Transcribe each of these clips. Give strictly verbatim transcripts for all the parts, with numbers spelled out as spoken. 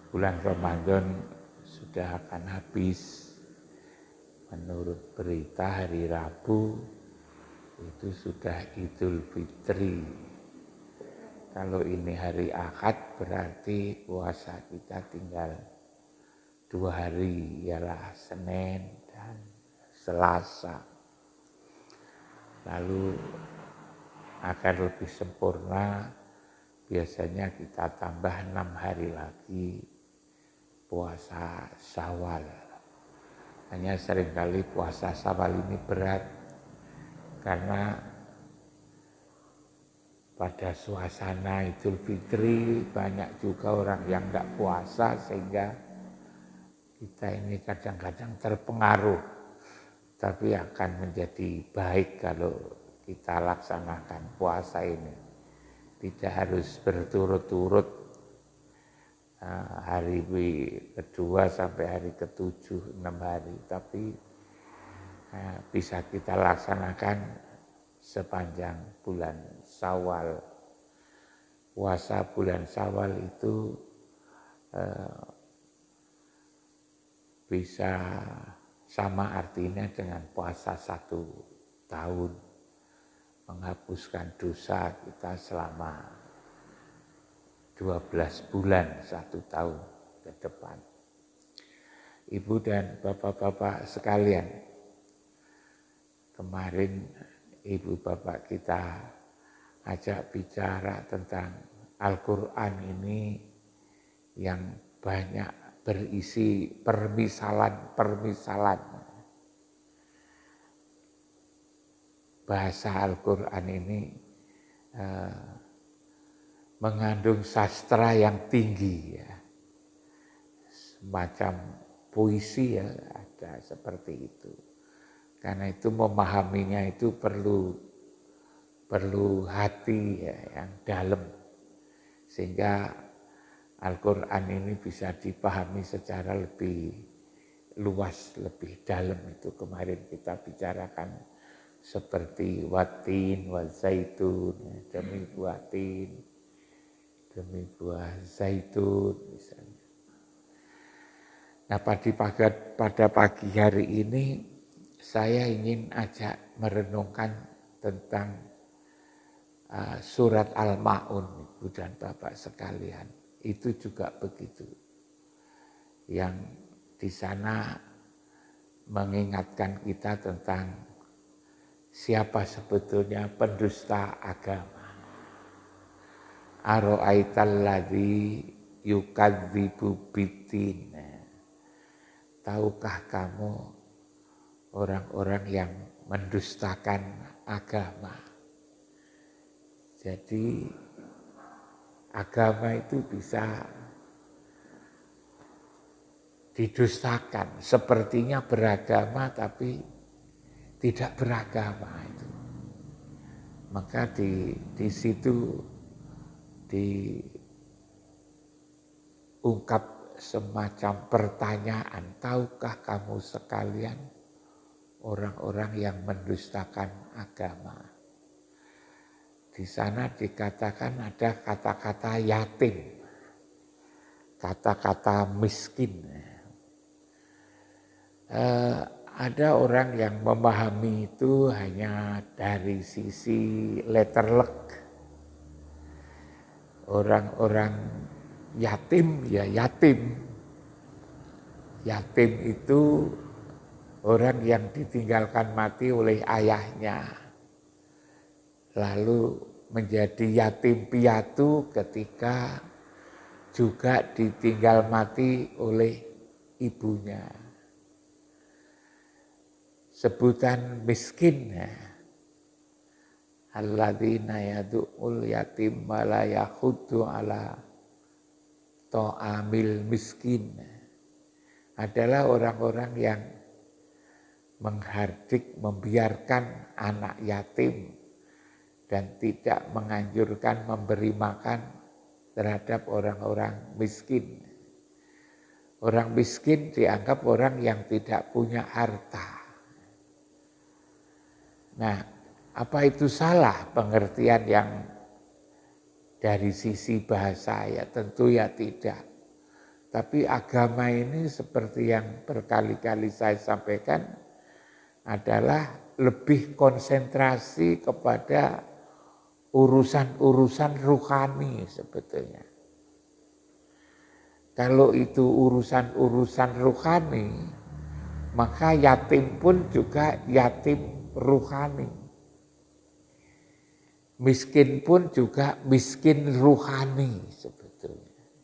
bulan Ramadan sudah akan habis. Menurut berita hari Rabu itu sudah Idul Fitri. Kalau ini hari Ahad berarti puasa kita tinggal dua hari, ialah Senin dan Selasa. Lalu agar lebih sempurna, biasanya kita tambah enam hari lagi puasa Syawal. Hanya seringkali puasa Syawal ini berat karena pada suasana Idul Fitri banyak juga orang yang enggak puasa, sehingga kita ini kadang-kadang terpengaruh. Tapi akan menjadi baik kalau kita laksanakan puasa ini. Tidak harus berturut-turut hari kedua sampai hari ketujuh, enam hari. Tapi bisa kita laksanakan sepanjang bulan Syawal. Puasa bulan Syawal itu eh, bisa sama artinya dengan puasa satu tahun, menghapuskan dosa kita selama dua belas bulan satu tahun ke depan. Ibu dan bapak-bapak sekalian, kemarin ibu bapak kita ajak bicara tentang Al-Quran ini yang banyak berisi permisalan-permisalan. Bahasa Al-Quran ini eh, mengandung sastra yang tinggi, ya. Semacam puisi, ya, ada seperti itu. Karena itu memahaminya itu perlu perlu hati, ya, yang dalam, sehingga Al-Quran ini bisa dipahami secara lebih luas, lebih dalam. Itu kemarin kita bicarakan seperti watin, wazaitun, demi buah tin, demi buah zaitun misalnya. Nah, pada pagi, pada pagi hari ini saya ingin ajak merenungkan tentang uh, surat Al-Ma'un, Ibu dan Bapak sekalian. Itu juga begitu. Yang di sana mengingatkan kita tentang siapa sebetulnya pendusta agama. Aro'aital ladzi yukadzibu biddin. Tahukah kamu orang-orang yang mendustakan agama? Jadi agama itu bisa didustakan. Sepertinya beragama tapi tidak beragama itu. Maka di di situ diungkap semacam pertanyaan, tahukah kamu sekalian orang-orang yang mendustakan agama? Di sana dikatakan ada kata-kata yatim, kata-kata miskin. Eh, ada orang yang memahami itu hanya dari sisi letterlek. Orang-orang yatim, ya yatim. Yatim itu orang yang ditinggalkan mati oleh ayahnya. Lalu menjadi yatim piatu ketika juga ditinggal mati oleh ibunya. Sebutan miskin, ya. Alladzina yadu'ul yatim wa la yakhuddu ala ta'amil miskin. Adalah orang-orang yang menghardik, membiarkan anak yatim dan tidak menganjurkan memberi makan terhadap orang-orang miskin. Orang miskin dianggap orang yang tidak punya harta. Nah, apa itu salah pengertian yang dari sisi bahasa? Ya tentu ya tidak. Tapi agama ini seperti yang berkali-kali saya sampaikan adalah lebih konsentrasi kepada urusan-urusan rohani sebetulnya. Kalau itu urusan-urusan rohani, maka yatim pun juga yatim rohani. Miskin pun juga miskin rohani sebetulnya.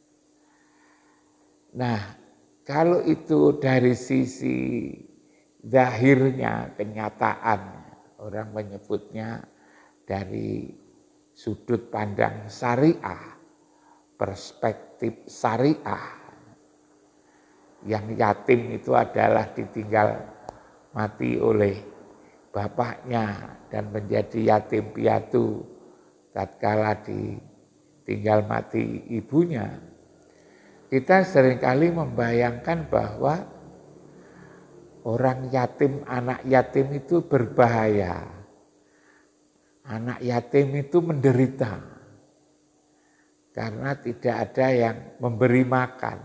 Nah, kalau itu dari sisi zahirnya, kenyataan, orang menyebutnya dari sudut pandang syariah, perspektif syariah, yang yatim itu adalah ditinggal mati oleh bapaknya dan menjadi yatim piatu tatkala ditinggal mati ibunya. Kita seringkali membayangkan bahwa orang yatim, anak yatim itu berbahaya. Anak yatim itu menderita karena tidak ada yang memberi makan.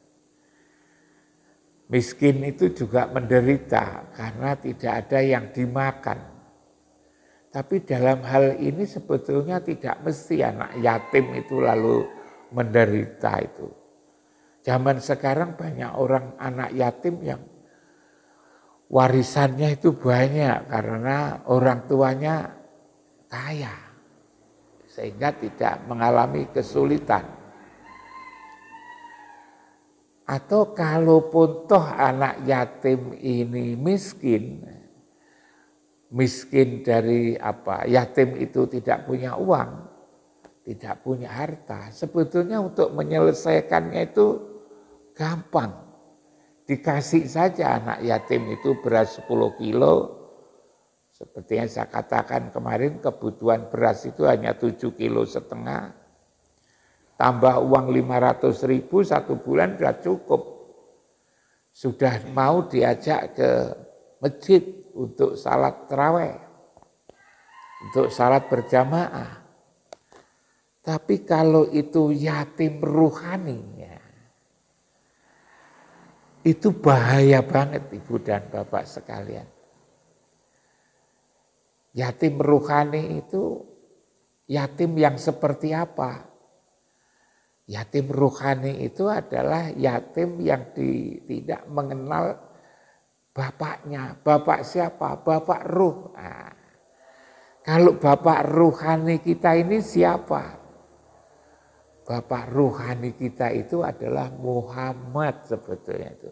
Miskin itu juga menderita karena tidak ada yang dimakan. Tapi dalam hal ini sebetulnya tidak mesti anak yatim itu lalu menderita itu. Zaman sekarang banyak orang anak yatim yang warisannya itu banyak karena orang tuanya kaya. Sehingga tidak mengalami kesulitan. Atau kalaupun toh anak yatim ini miskin, miskin dari apa? Yatim itu tidak punya uang, tidak punya harta. Sebetulnya untuk menyelesaikannya itu gampang. Dikasih saja anak yatim itu beras sepuluh kilo. Seperti yang saya katakan kemarin, kebutuhan beras itu hanya tujuh kilo setengah. Tambah uang lima ratus ribu satu bulan sudah cukup. Sudah mau diajak ke masjid untuk salat tarawih, untuk salat berjamaah. Tapi kalau itu yatim ruhani, ya, itu bahaya banget ibu dan bapak sekalian. Yatim ruhani itu yatim yang seperti apa? Yatim ruhani itu adalah yatim yang di, tidak mengenal bapaknya. Bapak siapa? Bapak ruh. Nah, kalau bapak ruhani kita ini siapa? Bapak ruhani kita itu adalah Muhammad sebetulnya itu.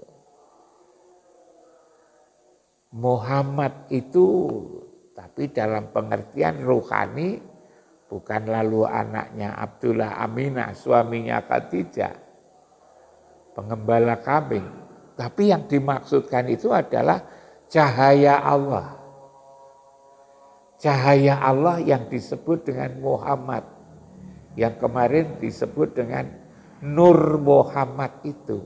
Muhammad itu, tapi dalam pengertian ruhani, bukan lalu anaknya Abdullah Aminah, suaminya Khadijah, pengembala kambing. Tapi yang dimaksudkan itu adalah cahaya Allah. Cahaya Allah yang disebut dengan Muhammad. Yang kemarin disebut dengan Nur Muhammad itu.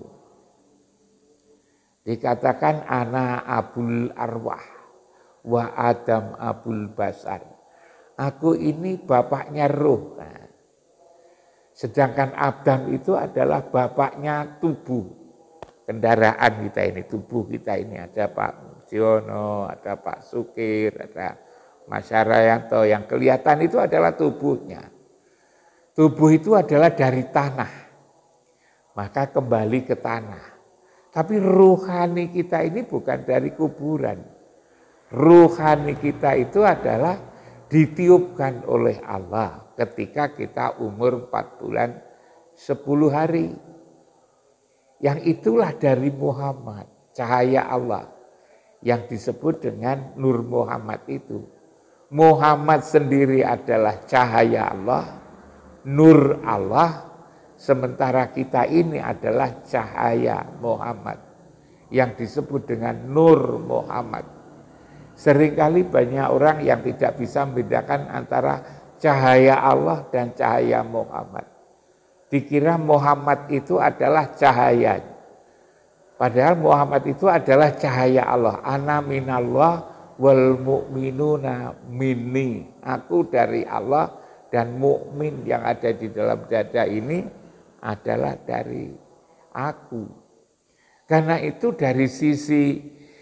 Dikatakan ana abul arwah wa Adam abul basar. Aku ini bapaknya ruh. Nah, sedangkan Adam itu adalah bapaknya tubuh. Kendaraan kita ini, tubuh kita ini. Ada Pak Siono, ada Pak Sukir, ada Mas Harayanto. Yang kelihatan itu adalah tubuhnya. Tubuh itu adalah dari tanah. Maka kembali ke tanah. Tapi ruhani kita ini bukan dari kuburan. Ruhani kita itu adalah ditiupkan oleh Allah ketika kita umur empat bulan sepuluh hari. Yang itulah dari Muhammad, cahaya Allah yang disebut dengan Nur Muhammad itu. Muhammad sendiri adalah cahaya Allah, Nur Allah, sementara kita ini adalah cahaya Muhammad yang disebut dengan Nur Muhammad. Seringkali banyak orang yang tidak bisa membedakan antara cahaya Allah dan cahaya Muhammad. Dikira Muhammad itu adalah cahaya. Padahal Muhammad itu adalah cahaya Allah. Ana minallah wal mu'minuna minni. Aku dari Allah dan mukmin yang ada di dalam dada ini adalah dari aku. Karena itu dari sisi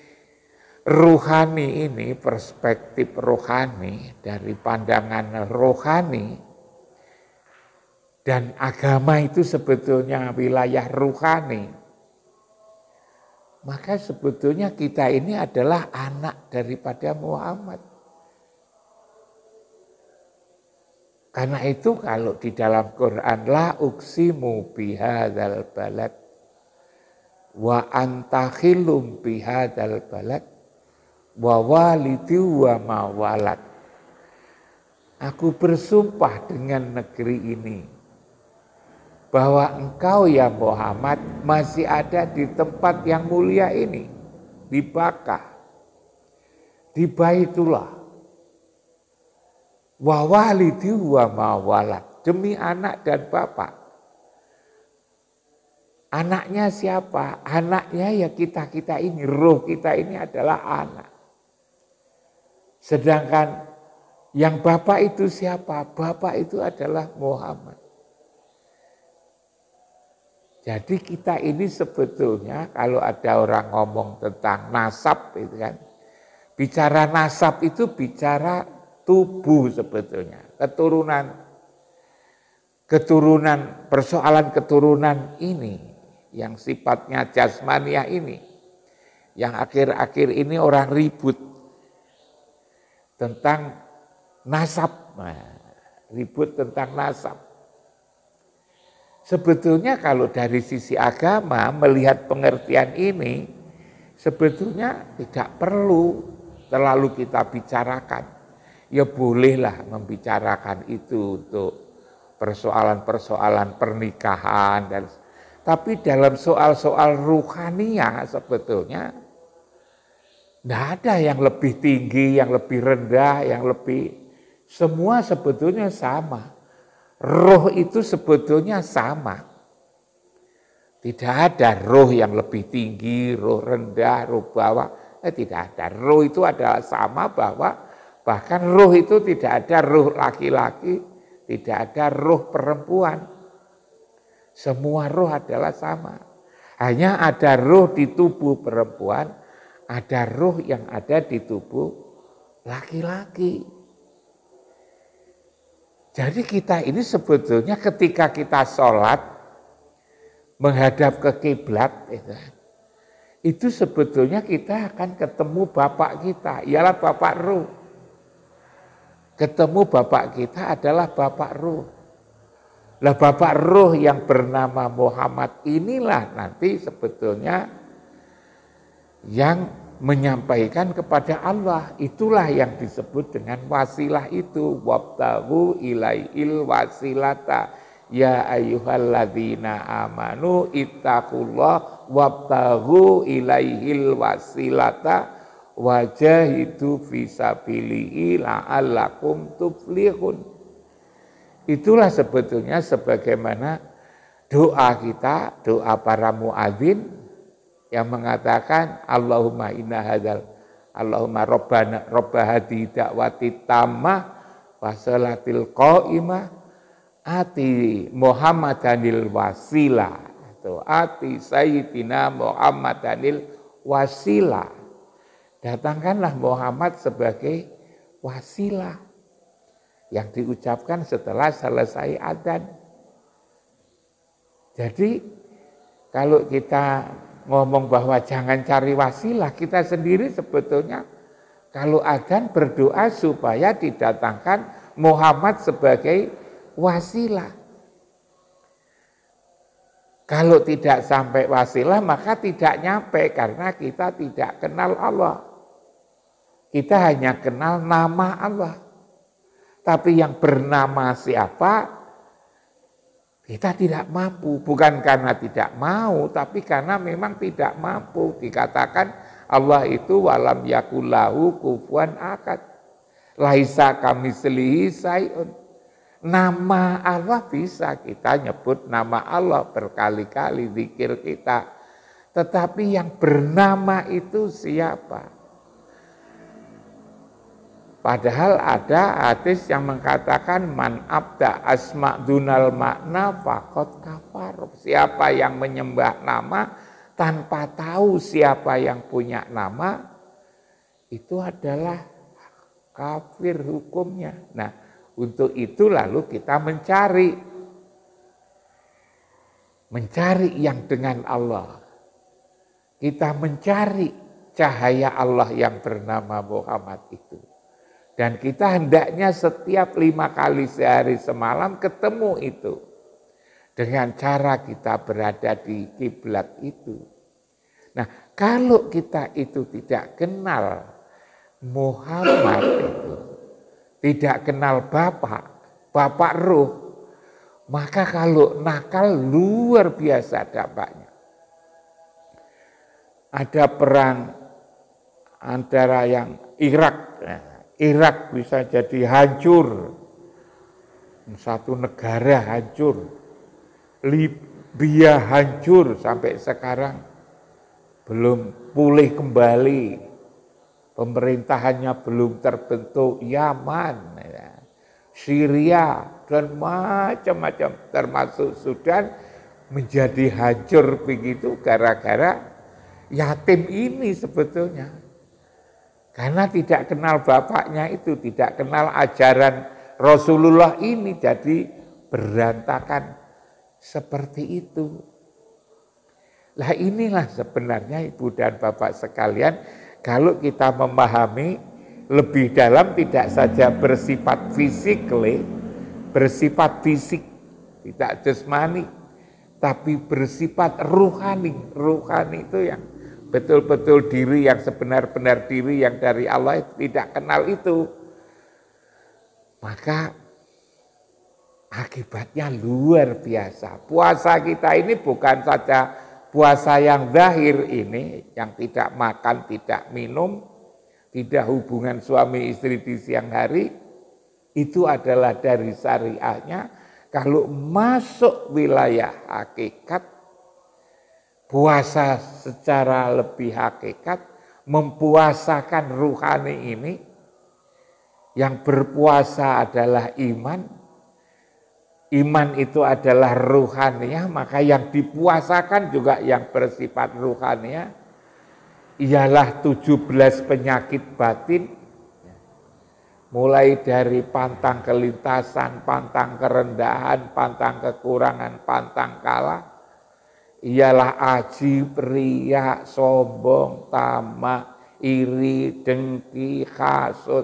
rohani ini, perspektif rohani, dari pandangan rohani, dan agama itu sebetulnya wilayah rohani, maka sebetulnya kita ini adalah anak daripada Muhammad. Karena itu kalau di dalam Quran, la uqsimu bihadzal balad wa anta khilum bihadzal balad wa walidi wa ma walad. Aku bersumpah dengan negeri ini bahwa engkau ya Muhammad masih ada di tempat yang mulia ini, di Bakkah, di Baitullah. Wa walidi wa ma walad, demi anak dan bapak. Anaknya siapa? Anaknya ya kita-kita ini, roh kita ini adalah anak. Sedangkan yang bapak itu siapa? Bapak itu adalah Muhammad. Jadi kita ini sebetulnya kalau ada orang ngomong tentang nasab itu kan, bicara nasab itu bicara tubuh sebetulnya, keturunan, keturunan, persoalan keturunan ini, yang sifatnya jasmaniah ini, yang akhir-akhir ini orang ribut tentang nasab, nah, ribut tentang nasab. Sebetulnya kalau dari sisi agama melihat pengertian ini, sebetulnya tidak perlu terlalu kita bicarakan. Ya bolehlah membicarakan itu untuk persoalan-persoalan pernikahan, dan tapi dalam soal-soal ruhania sebetulnya tidak ada yang lebih tinggi, yang lebih rendah, yang lebih, semua sebetulnya sama. Roh itu sebetulnya sama. Tidak ada roh yang lebih tinggi, roh rendah, roh bawah. Eh, tidak ada. Roh itu adalah sama, bahwa bahkan roh itu tidak ada roh laki-laki, tidak ada roh perempuan. Semua roh adalah sama. Hanya ada roh di tubuh perempuan, ada roh yang ada di tubuh laki-laki. Jadi kita ini sebetulnya ketika kita sholat, menghadap ke kiblat, itu, itu sebetulnya kita akan ketemu Bapak kita, ialah Bapak roh. Ketemu Bapak kita adalah Bapak roh. Lah Bapak roh yang bernama Muhammad inilah nanti sebetulnya yang menyampaikan kepada Allah. Itulah yang disebut dengan wasilah itu. Wabtaghu ilaihil wasilata ya ayyuhalladzina amanu ittaqullah wabtaghu ilaihil wasilata wajahidu fisabilihi la'allakum tuflihun. Itulah sebetulnya sebagaimana doa kita, doa para muadzin yang mengatakan Allahumma inna hadzal Allahumma rabbana rabb hadhihi da'wati tammah wa salatil qaimah ati Muhammadanil wasilah, atau ati sayyidina Muhammadanil wasilah. Datangkanlah Muhammad sebagai wasilah yang diucapkan setelah selesai adzan. Jadi kalau kita ngomong bahwa jangan cari wasilah, kita sendiri sebetulnya kalau adzan berdoa supaya didatangkan Muhammad sebagai wasilah. Kalau tidak sampai wasilah maka tidak nyampe, karena kita tidak kenal Allah. Kita hanya kenal nama Allah. Tapi yang bernama siapa, kita tidak mampu. Bukan karena tidak mau, tapi karena memang tidak mampu. Dikatakan Allah itu walam yakullahu kufuwan ahad. Laisa kamitslihi syai'un. Nama Allah bisa kita nyebut nama Allah berkali-kali zikir kita. Tetapi yang bernama itu siapa? Padahal ada hadis yang mengatakan man abda asma dunal makna fakot kafar. Siapa yang menyembah nama tanpa tahu siapa yang punya nama, itu adalah kafir hukumnya. Nah, untuk itu lalu kita mencari. Mencari yang dengan Allah. Kita mencari cahaya Allah yang bernama Muhammad itu. Dan kita hendaknya setiap lima kali sehari semalam ketemu itu. Dengan cara kita berada di kiblat itu. Nah, kalau kita itu tidak kenal Muhammad itu, tidak kenal Bapak, Bapak Ruh, maka kalau nakal luar biasa dampaknya. Ada perang antara yang Irak, Irak bisa jadi hancur, satu negara hancur, Libya hancur sampai sekarang belum pulih kembali, pemerintahannya belum terbentuk, Yaman, Syria dan macam-macam termasuk Sudan menjadi hancur begitu gara-gara yatim ini sebetulnya. Karena tidak kenal bapaknya itu, tidak kenal ajaran Rasulullah ini, jadi berantakan seperti itu. Lah inilah sebenarnya Ibu dan Bapak sekalian, kalau kita memahami lebih dalam tidak saja bersifat fisik, bersifat fisik, tidak jasmani, tapi bersifat ruhani. Ruhani itu yang betul-betul diri yang sebenar-benar diri yang dari Allah tidak kenal itu. Maka akibatnya luar biasa. Puasa kita ini bukan saja puasa yang zahir ini, yang tidak makan, tidak minum, tidak hubungan suami istri di siang hari, itu adalah dari syariahnya. Kalau masuk wilayah hakikat, puasa secara lebih hakikat, mempuasakan ruhani ini, yang berpuasa adalah iman, iman itu adalah ruhaniah, maka yang dipuasakan juga yang bersifat ruhaniah, ialah tujuh belas penyakit batin, mulai dari pantang kelintasan, pantang kerendahan, pantang kekurangan, pantang kalah, ialah aji, riya, sombong, tamak, iri, dengki, hasud,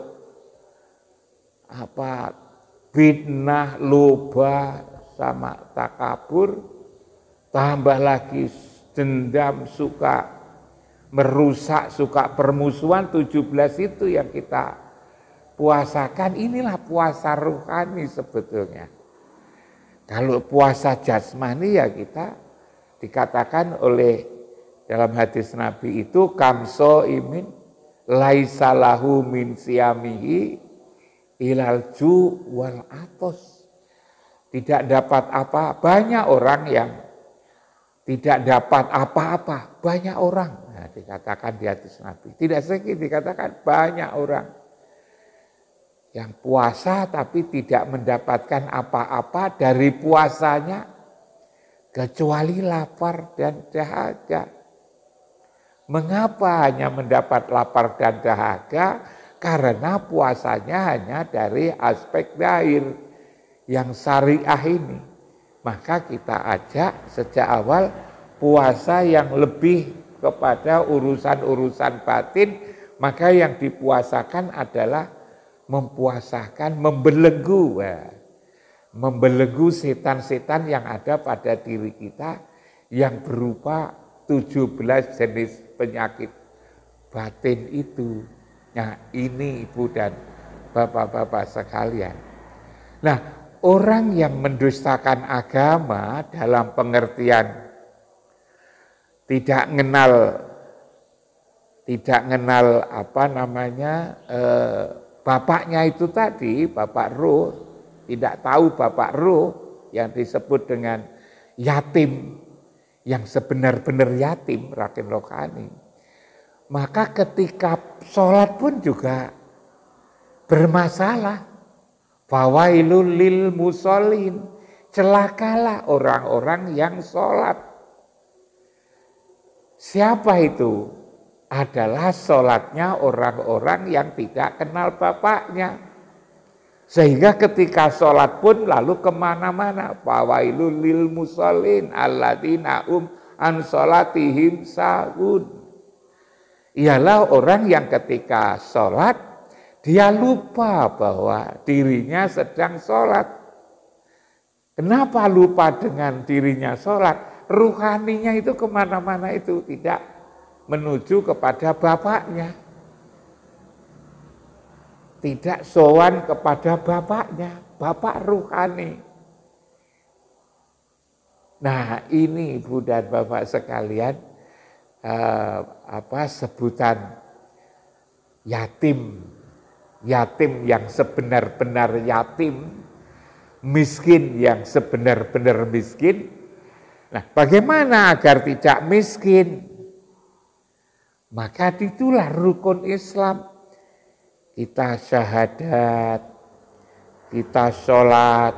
apa, fitnah, loba, sama takabur, tambah lagi dendam, suka merusak, suka permusuhan, tujuh belas itu yang kita puasakan. Inilah puasa ruhani sebetulnya. Kalau puasa jasmani ya kita dikatakan oleh dalam hadis Nabi itu kamso imin laisalahu min siyamihi ilal ju wal atos. Tidak dapat apa, banyak orang yang tidak dapat apa-apa, banyak orang. Nah, dikatakan di hadis Nabi. Tidak sedikit dikatakan banyak orang yang puasa tapi tidak mendapatkan apa-apa dari puasanya kecuali lapar dan dahaga. Mengapa hanya mendapat lapar dan dahaga? Karena puasanya hanya dari aspek zahir yang syariah ini. Maka kita ajak sejak awal puasa yang lebih kepada urusan-urusan batin, maka yang dipuasakan adalah mempuasakan, membelenggu, membelenggu setan-setan yang ada pada diri kita yang berupa tujuh belas jenis penyakit batin itu. Nah, ini Ibu dan Bapak-bapak sekalian. Nah, orang yang mendustakan agama dalam pengertian tidak mengenal, tidak mengenal apa namanya eh, bapaknya itu tadi, bapak ruh, tidak tahu bapak ruh yang disebut dengan yatim, yang sebenar-benar yatim, rakin rohani. Maka ketika sholat pun juga bermasalah. Fawailul lil musallin, celakalah orang-orang yang sholat. Siapa itu? Adalah sholatnya orang-orang yang tidak kenal bapaknya. Sehingga ketika sholat pun lalu kemana-mana. Fawailul lil musallin alladzina hum an sholatihim sahun. Ialah orang yang ketika sholat, dia lupa bahwa dirinya sedang sholat. Kenapa lupa dengan dirinya sholat? Ruhaninya itu kemana-mana itu tidak menuju kepada bapaknya. Tidak sowan kepada bapaknya, bapak ruhani. Nah ini ibu dan bapak sekalian, eh, apa sebutan yatim. Yatim yang sebenar-benar yatim, miskin yang sebenar-benar miskin. Nah, bagaimana agar tidak miskin? Maka itulah rukun Islam. Kita syahadat, kita sholat,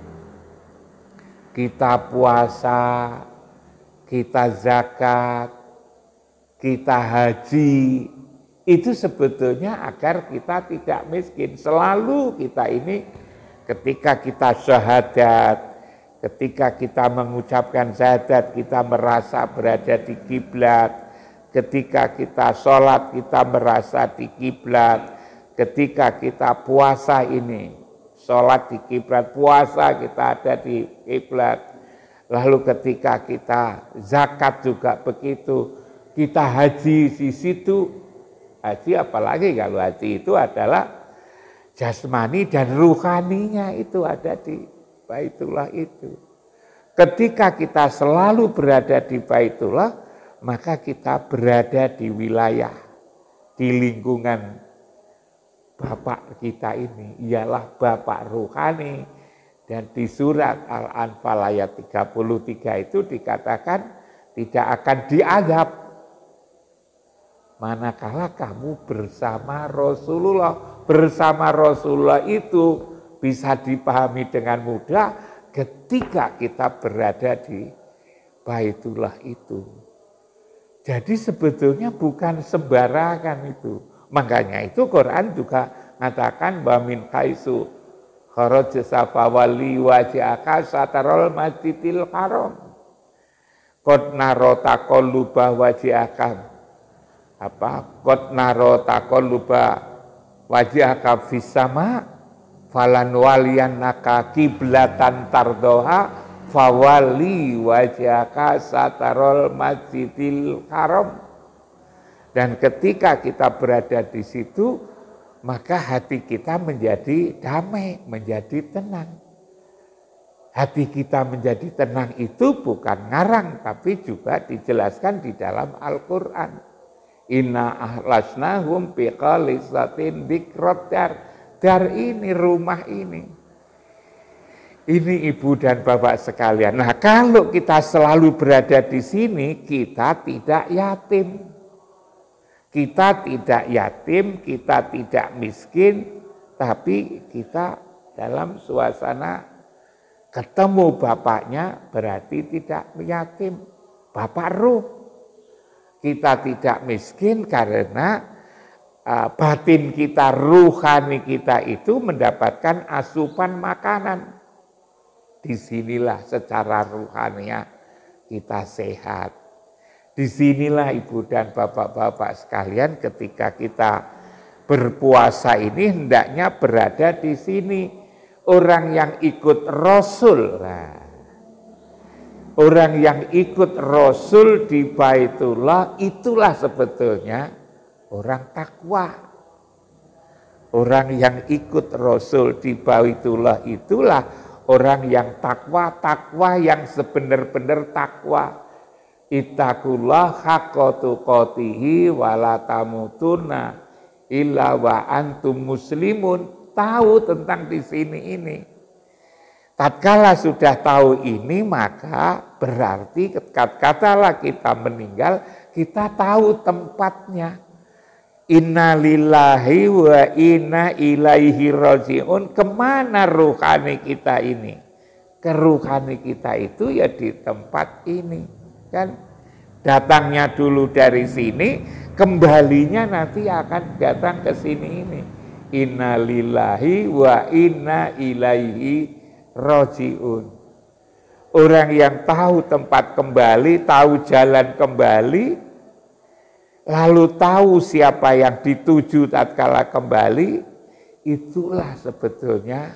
kita puasa, kita zakat, kita haji. Itu sebetulnya agar kita tidak miskin. Selalu kita ini ketika kita syahadat, ketika kita mengucapkan syahadat, kita merasa berada di kiblat. Ketika kita sholat, kita merasa di kiblat. Ketika kita puasa ini, sholat di kiblat, puasa kita ada di kiblat. Lalu ketika kita zakat juga begitu, kita haji di situ. Haji apalagi kalau haji itu adalah jasmani dan ruhaninya itu ada di Baitullah itu. Ketika kita selalu berada di Baitullah, maka kita berada di wilayah, di lingkungan Bapak kita ini, ialah Bapak ruhani. Dan di surat Al-Anfal ayat tiga puluh tiga itu dikatakan tidak akan diazab manakala kamu bersama Rasulullah. Bersama Rasulullah itu bisa dipahami dengan mudah ketika kita berada di Baitullah itu. Jadi sebetulnya bukan sembarangan itu. Makanya itu Quran juga mengatakan wa min haitsu kharajta fawalli wajhaka satarul masjidil haram. Qad naro taqalluba wajhaka apa qad naro taqalluba wajhaka fis sama falan waliyannaka qiblatan tardoha fawali wajhaka satarul masjidil haram. Dan ketika kita berada di situ, maka hati kita menjadi damai, menjadi tenang. Hati kita menjadi tenang itu bukan ngarang, tapi juga dijelaskan di dalam Al-Quran. Inna ahlasnahum biqalisatin bikrot dar. Dar ini, rumah ini. Ini ibu dan bapak sekalian. Nah kalau kita selalu berada di sini, kita tidak yatim. Kita tidak yatim, kita tidak miskin, tapi kita dalam suasana ketemu bapaknya berarti tidak yatim. Bapak ruh. Kita tidak miskin karena uh, batin kita, ruhani kita itu mendapatkan asupan makanan. Disinilah secara ruhania kita sehat. Disinilah ibu dan bapak-bapak sekalian ketika kita berpuasa ini hendaknya berada di sini. Orang yang ikut Rasul. Nah, orang yang ikut Rasul di Baitullah itulah sebetulnya orang takwa. Orang yang ikut Rasul di Baitullah itulah orang yang takwa, takwa yang sebenar-benar takwa. Ittaqullah haqqa tuqatihi wa la tamutunna illa wa antum muslimun. Tahu tentang di sini ini. Tatkala sudah tahu ini maka berarti katalah kita meninggal, kita tahu tempatnya. Inna lillahi wa inna ilaihi raji'un. Kemana ruhani kita ini? Ke ruhani kita itu ya di tempat ini. Kan datangnya dulu dari sini, kembalinya nanti akan datang ke sini ini. Inna lillahi wa inna ilaihi raji'un. Orang yang tahu tempat kembali, tahu jalan kembali, lalu tahu siapa yang dituju tatkala kembali, itulah sebetulnya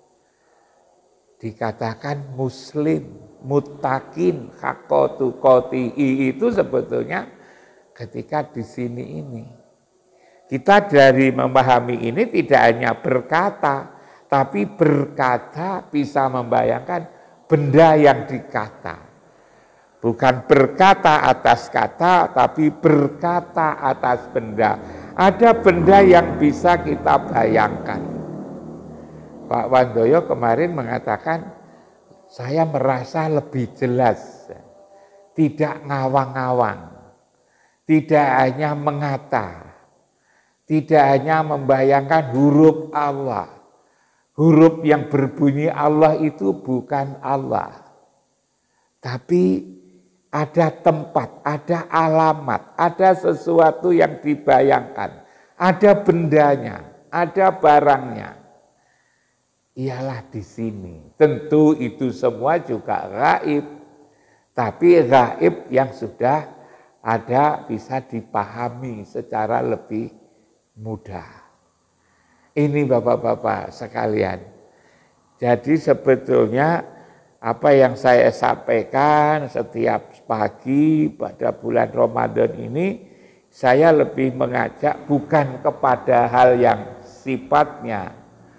dikatakan muslim, muttaqin, haqqatu qati'i. Itu sebetulnya ketika di sini ini. Kita dari memahami ini tidak hanya berkata, tapi berkata bisa membayangkan benda yang dikata. Bukan berkata atas kata, tapi berkata atas benda. Ada benda yang bisa kita bayangkan. Pak Wandoyo kemarin mengatakan, saya merasa lebih jelas. Tidak ngawang-ngawang. Tidak hanya mengata. Tidak hanya membayangkan huruf Allah. Huruf yang berbunyi Allah itu bukan Allah. Tapi ada tempat, ada alamat, ada sesuatu yang dibayangkan, ada bendanya, ada barangnya. Ialah di sini. Tentu itu semua juga gaib, tapi gaib yang sudah ada bisa dipahami secara lebih mudah. Ini Bapak-bapak sekalian. Jadi sebetulnya apa yang saya sampaikan setiap pagi pada bulan Ramadan ini, saya lebih mengajak bukan kepada hal yang sifatnya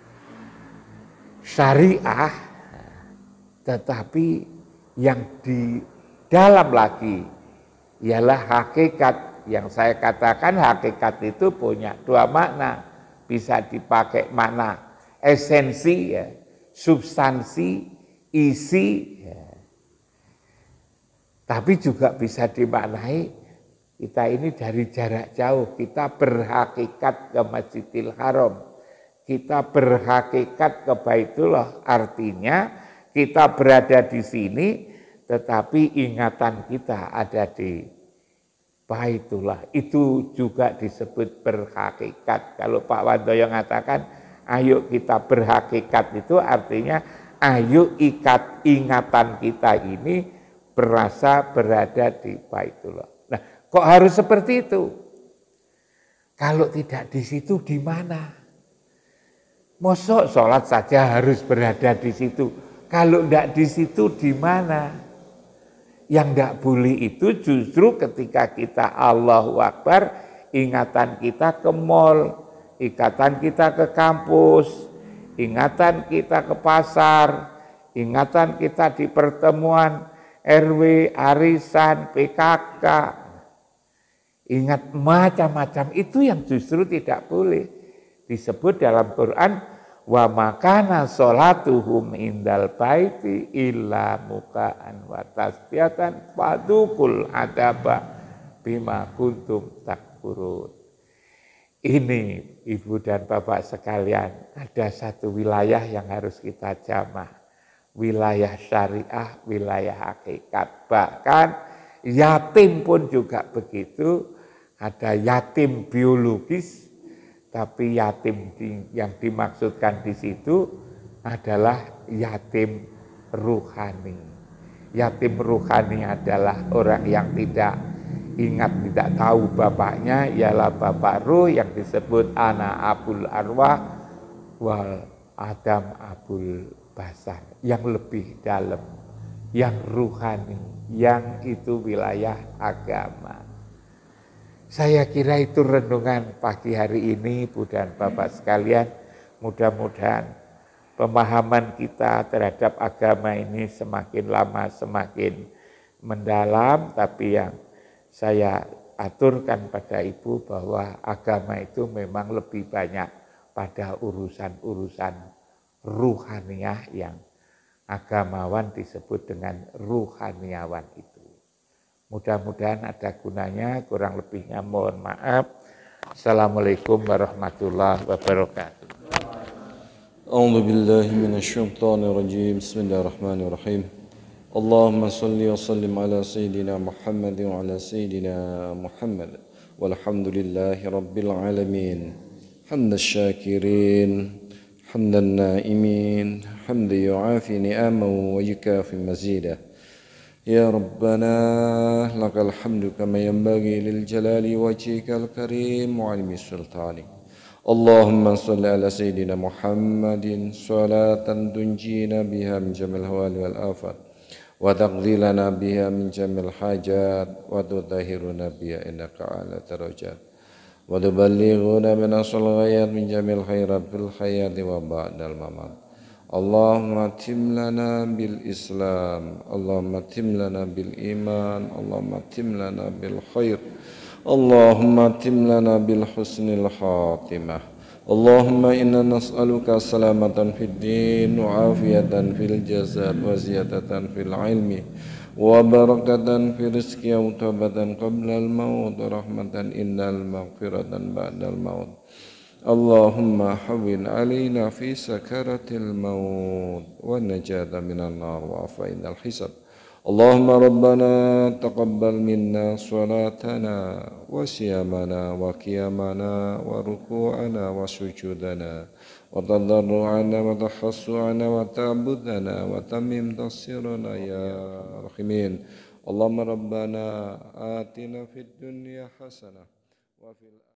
syariah, tetapi yang di dalam lagi ialah hakikat. Yang saya katakan hakikat itu punya dua makna, bisa dipakai makna esensi, ya, substansi, isi, ya. Tapi juga bisa dimaknai kita ini dari jarak jauh, kita berhakikat ke Masjidil Haram, kita berhakikat ke Baitullah, artinya kita berada di sini, tetapi ingatan kita ada di Baitullah. Itu juga disebut berhakikat. Kalau Pak Wandoyo mengatakan, ayo kita berhakikat, itu artinya ayo ikat ingatan kita ini berasa berada di Baitullah. Nah, kok harus seperti itu? Kalau tidak di situ di mana? Mosok sholat saja harus berada di situ. Kalau tidak di situ di mana? Yang tidak boleh itu justru ketika kita Allahu Akbar, ingatan kita ke mall, ingatan kita ke kampus, ingatan kita ke pasar, ingatan kita di pertemuan R W, arisan, P K K. Ingat macam-macam itu yang justru tidak boleh. Disebut dalam Quran, wa makana sholatuhum indal baiti illa muka'an wa tasbihatan fadukul adaba bima kuntum takfurun. Ini Ibu dan Bapak sekalian, ada satu wilayah yang harus kita jamah. Wilayah syariah, wilayah hakikat. Bahkan yatim pun juga begitu. Ada yatim biologis, tapi yatim di, yang dimaksudkan di situ adalah yatim ruhani. Yatim ruhani adalah orang yang tidak ingat, tidak tahu bapaknya, ialah bapak ruh yang disebut ana abul arwah wal adam abul basar, yang lebih dalam, yang ruhani, yang itu wilayah agama. Saya kira itu renungan pagi hari ini, Ibu dan Bapak sekalian. Mudah-mudahan pemahaman kita terhadap agama ini semakin lama semakin mendalam, tapi yang saya aturkan pada Ibu bahwa agama itu memang lebih banyak pada urusan-urusan ruhaniah, yang agamawan disebut dengan ruhaniawan itu. Mudah-mudahan ada gunanya, kurang lebihnya mohon maaf. Assalamualaikum warahmatullahi wabarakatuh. أعوذ بالله من الشيطان الرجيم بسم الله الرحمن الرحيم اللهم صل وسلم على سيدنا محمد وعلى سيدنا محمد والحمد لله رب العالمين حمد الشاكرين حمد النائمين حمد يعافي نعمه ويكافي مزيده يا ربنا لك الحمد كما ينبغي للجلال وجهك الكريم وعلم سلطانك اللهم صل على سيدنا محمد صلاة تنجينا بها من جميع الهوال والآفات وتقضي لنا بها من جميع الحاجات وتطهرنا بها إنك على درجات وتبلغنا من أصل الغايات من جميع الخيرات في الحياة وبعد الممات اللهم اتم لنا بالإسلام اللهم اتم لنا بالإيمان اللهم اتم لنا بالخير اللهم اتم لنا بالحسن الخاتمة اللهم إنا نسألك سلامة في الدين وعافية في الجسد وزيادة في العلم وبركة في الرزق وتوبة قبل الموت ورحمة إن المغفرة بعد الموت اللهم حوّن علينا في سكرة الموت والنجاة من النار وعفو الحساب اللهم ربنا تقبل منا صلاتنا وصيامنا وقيامنا وركوعنا وسجودنا وتضرعنا وتخشعنا وتعبدنا وتمم تصيرنا يا رحمين اللهم ربنا آتنا في الدنيا حسنة وفي